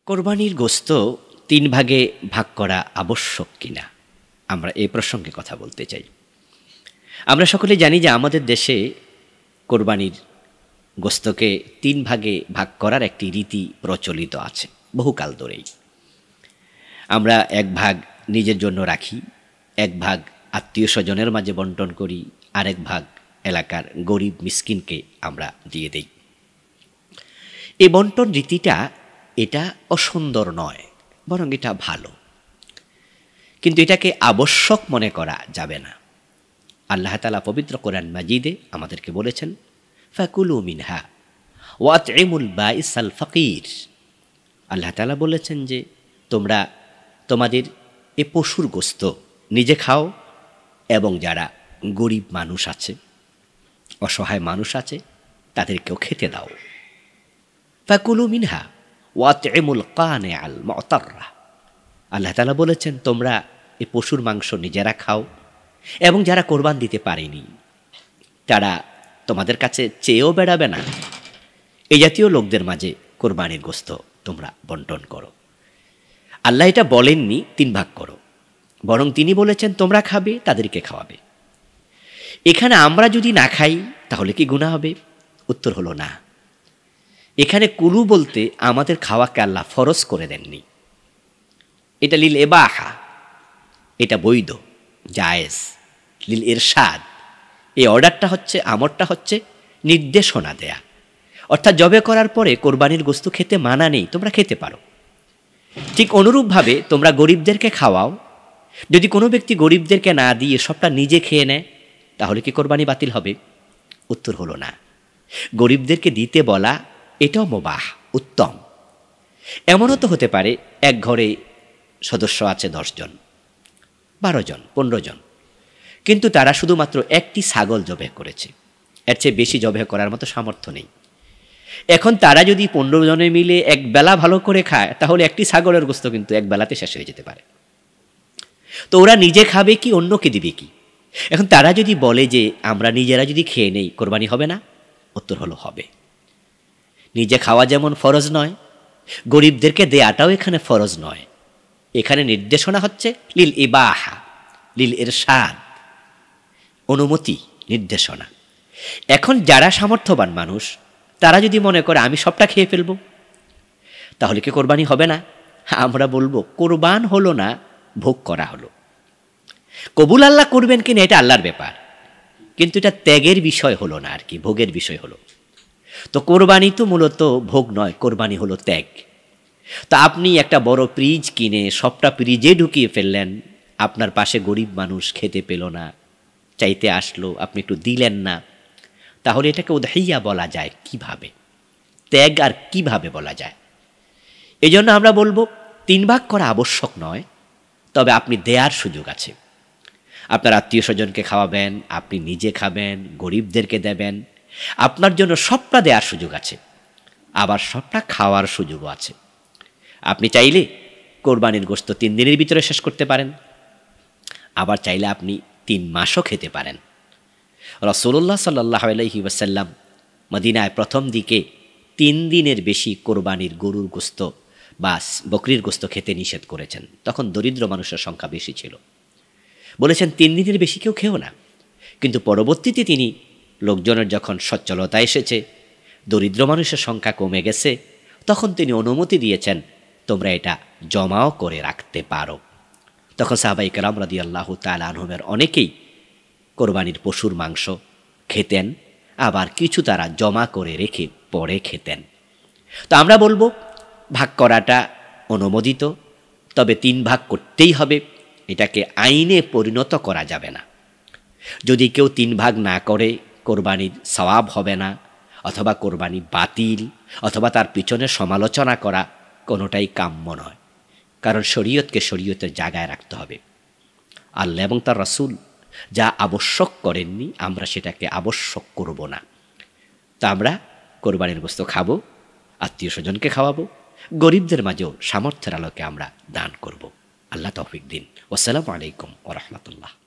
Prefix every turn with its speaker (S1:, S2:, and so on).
S1: কোরবানির গোশত তিন ভাগে ভাগ করা আবশ্যক কিনা আমরা এই প্রসঙ্গে কথা বলতে চাই। আমরা সকলে জানি যে আমাদের দেশে কোরবানির গোশতকে তিন ভাগে ভাগ করার একটি রীতি প্রচলিত আছে বহুকাল ধরেই। আমরা এক ভাগ নিজের জন্য রাখি, এক ভাগ আত্মীয় স্বজনের মাঝে বন্টন করি, আরেক ভাগ এলাকার গরিব মিসকিনকে আমরা দিয়ে দেই। এই বন্টন রীতিটা এটা অসুন্দর নয়, বরং এটা ভালো, কিন্তু এটাকে আবশ্যক মনে করা যাবে না। আল্লাহ তাআলা পবিত্র কোরআন মাজিদে আমাদেরকে বলেছেন, ফাকুলু মিনহা ওয়াতইমুল বাইসাল ফাকির। আল্লাহ তাআলা বলেছেন যে তোমরা তোমাদের এ পশুর গোশত নিজে খাও এবং যারা গরিব মানুষ আছে, অসহায় মানুষ আছে, তাদেরকেও খেতে দাও। ফাকুলু মিনহা ওয়াতইমুল কানিআল মুতাররা। আল্লাহ তাআলা বলেছেন তোমরা এই পশুর মাংস নিজেরা খাও এবং যারা কোরবান দিতে পারেনি তারা তোমাদের কাছে চেয়েও বেড়াবে না, এই জাতীয় লোকদের মাঝে কোরবানির গোশত তোমরা বন্টন করো। আল্লাহ এটা বলেননি তিন ভাগ করো, বরং তিনি বলেছেন তোমরা খাবে, তাদেরকে খাওয়াবে। এখানে আমরা যদি না খাই তাহলে কি গুনাহ হবে? উত্তর হলো না। এখানে কুলু বলতে আমাদের খাওয়াকে আল্লাহ ফরজ করে দেননি। এটা লিল ইবাহা, এটা বৈধ, জায়েজ। লিল ইরশাদ, এই অর্ডারটা হচ্ছে, আমরটা হচ্ছে নির্দেশনা দেয়া, অর্থাৎ জবে করার পরে কোরবানির গোশত খেতে মানা নেই, তোমরা খেতে পারো। ঠিক অনুরূপভাবে তোমরা গরিবদেরকে খাওয়াও। যদি কোনো ব্যক্তি গরিবদেরকে না দিয়ে সবটা নিজে খেয়ে নেয় তাহলে কি কোরবানি বাতিল হবে? উত্তর হলো না। গরিবদেরকে দিতে বলা এটাও মুবাহ, উত্তম। এমনও তো হতে পারে এক ঘরে সদস্য আছে 10 জন, 12 জন, 15 জন, কিন্তু তারা শুধুমাত্র একটি ছাগল জবেহ করেছে, এর চেয়ে বেশি জবেহ করার মতো সামর্থ্য নেই। এখন তারা যদি 15 জনে মিলে এক বেলা ভালো করে খায় তাহলে একটি ছাগলের গোশত কিন্তু এক বেলাতে শেষ হয়ে যেতে পারে। তো ওরা নিজে খাবে কি অন্যকে দিবে কি? এখন তারা যদি বলে যে আমরা নিজেরা যদি খেয়ে নেই কোরবানি হবে না, উত্তর হলো হবে। নিজে খাওয়া যেমন ফরজ নয়, গরিবদেরকে দেয়াটাও এখানে ফরজ নয়। এখানে নির্দেশনা হচ্ছে লিল ইবাহা, লিল ইরশাদ, অনুমতি, নির্দেশনা। এখন যারা সামর্থ্যবান মানুষ তারা যদি মনে করে আমি সবটা খেয়ে ফেলবো, তাহলে কি কোরবানি হবে না? আমরা বলবো কোরবান হলো না, ভোগ করা হলো। কবুল আল্লাহ করবেন কিনা এটা আল্লাহর ব্যাপার, কিন্তু এটা ত্যাগের বিষয় হলো না, আর কি ভোগের বিষয় হলো। তো কোরবানি তো মূলত ভোগ নয়, কোরবানি হলো ত্যাগ। তো আপনি একটা বড় ফ্রিজ কিনে সবটা ফ্রিজে ঢুকিয়ে ফেললেন, আপনার পাশে গরিব মানুষ খেতে পেল না, চাইতে আসলো, আপনি একটু দিলেন না, তাহলে এটাকে উদহিয়া বলা যায় কিভাবে? ত্যাগ আর কিভাবে বলা যায়? এই জন্য আমরা বলবো 3 ভাগ করা আবশ্যক নয়, তবে আপনি দেয়ার সুযোগ আছে। আপনার আত্মীয় স্বজনকে খাওয়াবেন, আপনি নিজে খাবেন, গরিবদেরকে দেবেন, আপনার জন্য সবটা দেওয়ার সুযোগ আছে, আবার সবটা খাওয়ার সুযোগও আছে। আপনি চাইলে কোরবানির গোশত 3 দিনের ভিতরে শেষ করতে পারেন, আবার চাইলে আপনি 3 মাসও খেতে পারেন। রাসূলুল্লাহ সাল্লাল্লাহু আলাইহি ওয়াসাল্লাম মদিনায় প্রথম দিকে 3 দিনের বেশি কোরবানির গরুর গোশত বা বকরির গোশত খেতে নিষেধ করেছেন। তখন দরিদ্র মানুষের সংখ্যা বেশি ছিল, বলেছেন 3 দিনের বেশি কেউ খেও না। কিন্তু পরবর্তীতে তিনি লোকজনের যখন সচ্ছলতা এসেছে, দরিদ্র মানুষের সংখ্যা কমে গেছে, তখন তিনি অনুমতি দিয়েছেন তোমরা এটা জমাও করে রাখতে পারো। তখন সাহাবায়ে কেরাম রাদিয়াল্লাহু তাআলা আনহুমের অনেকেই কোরবানির পশুর মাংস খেতেন, আবার কিছু তারা জমা করে রেখে পরে খেতেন। তো আমরা বলবো ভাগ করাটা অনুমোদিত, তবে 3 ভাগ করতেই হবে, এটাকে আইনে পরিণত করা যাবে না। যদি কেউ 3 ভাগ না করে কোরবানির সওয়াব হবে না, অথবা কোরবানি বাতিল, অথবা তার পিছনে সমালোচনা করা, কোনোটাই কাম্য নয়। কারণ শরীয়তকে শরীয়তের জায়গায় রাখতে হবে। আল্লাহ এবং তার রাসূল যা আবশ্যক করেননি আমরা সেটাকে আবশ্যক করব না। তা আমরা কোরবানির গোশত খাবো, আত্মীয় স্বজনকে খাওয়াবো, গরিবদের মাঝেও সামর্থ্যের আলোকে আমরা দান করব। আল্লাহ তৌফিক দিন। আসসালামু আলাইকুম ওয়া রাহমাতুল্লাহ।